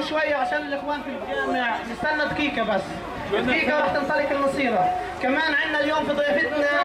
شويه عشان الاخوان في الجامع، نستنى دقيقه بس، دقيقه راح تنطلق المصيره. كمان عندنا اليوم في ضيفتنا